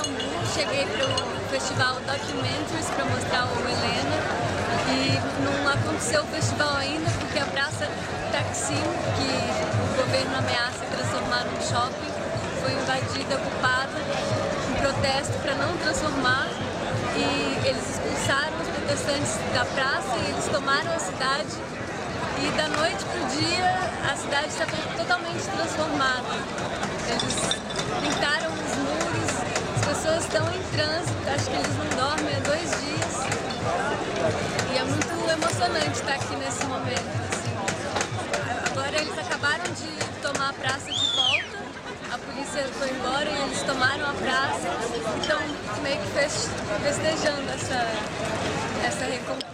Istambul, cheguei para o festival Documentaries para mostrar o Helena e não aconteceu o festival ainda porque a Praça Taksim, que o governo ameaça transformar num shopping, foi invadida, ocupada, em protesto para não transformar, e eles expulsaram os protestantes da praça e eles tomaram a cidade. E da noite para o dia, a cidade está totalmente transformada. Eles pintaram os muros, as pessoas estão em trânsito, acho que eles não dormem há 2 dias. E é muito emocionante estar aqui nesse momento. Assim. Agora eles acabaram de tomar a praça de volta, a polícia foi embora e eles tomaram a praça e estão meio que festejando essa recompensa.